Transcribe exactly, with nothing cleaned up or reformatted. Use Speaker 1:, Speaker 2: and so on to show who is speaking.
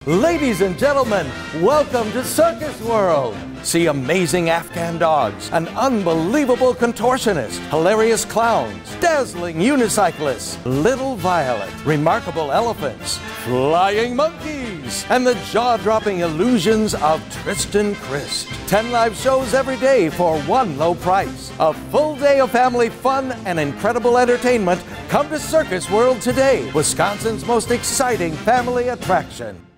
Speaker 1: Ladies and gentlemen, welcome to Circus World. See amazing Afghan dogs, an unbelievable contortionist, hilarious clowns, dazzling unicyclists, little violet, remarkable elephants, flying monkeys, and the jaw-dropping illusions of Tristan Christ. Ten live shows every day for one low price. A full day of family fun and incredible entertainment. Come to Circus World today, Wisconsin's most exciting family attraction.